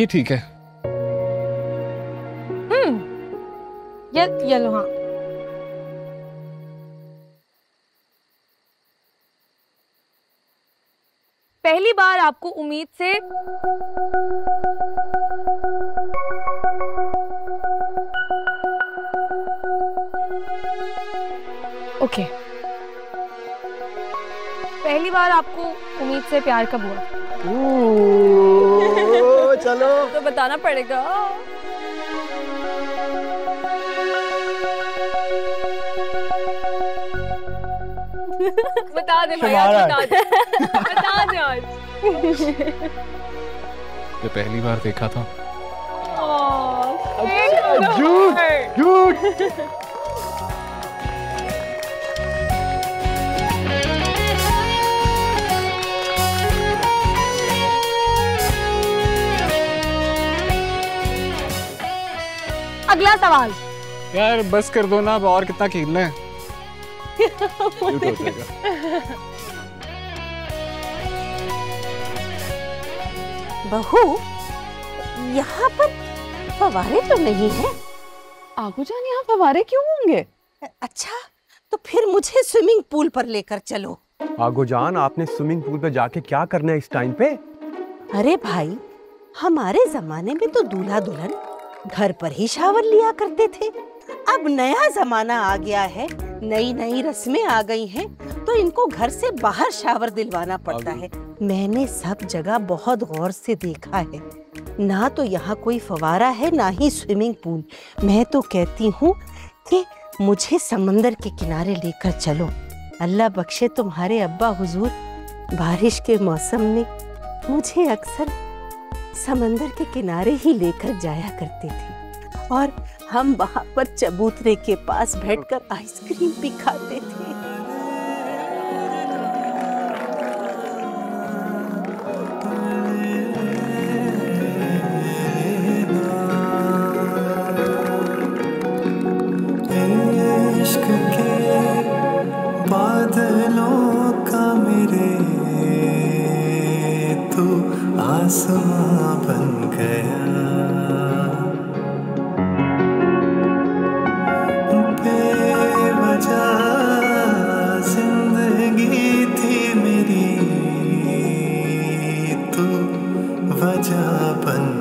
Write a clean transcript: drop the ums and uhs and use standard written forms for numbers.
ये ठीक है। ये लो। हाँ, पहली बार आपको उम्मीद से ओके, पहली बार आपको उम्मीद से प्यार कब हुआ? चलो तो बताना पड़ेगा। बता दे भाई, आज बता दे आज। जो पहली बार देखा था। झूठ झूठ। अगला सवाल। यार बस कर दो ना, अब और कितना खेलना है। बहू, यहाँ पर फव्वारे तो नहीं है। आगू जान, यहाँ फव्वारे क्यों होंगे? अच्छा, तो फिर मुझे स्विमिंग पूल पर लेकर चलो। आगो जान, आपने स्विमिंग पूल पे जाके क्या करना है इस टाइम पे? अरे भाई, हमारे जमाने में तो दूल्हा दुल्हन घर पर ही शावर लिया करते थे। अब नया जमाना आ गया है, नई नई रस्में आ गई हैं, तो इनको घर से बाहर शावर दिलवाना पड़ता है। मैंने सब जगह बहुत गौर से देखा है, ना तो यहाँ कोई फवारा है ना ही स्विमिंग पूल। मैं तो कहती हूँ कि मुझे समंदर के किनारे लेकर चलो। अल्लाह बख्शे तुम्हारे अब्बा हुजूर, बारिश के मौसम में मुझे अक्सर समंदर के किनारे ही लेकर जाया करते थे और हम वहाँ पर चबूतरे के पास बैठकर आइसक्रीम भी खाते थे। इश्क के बादलों का मेरे तू आसमां बन गया। बेवजह जिंदगी थी मेरी, तू वजह बन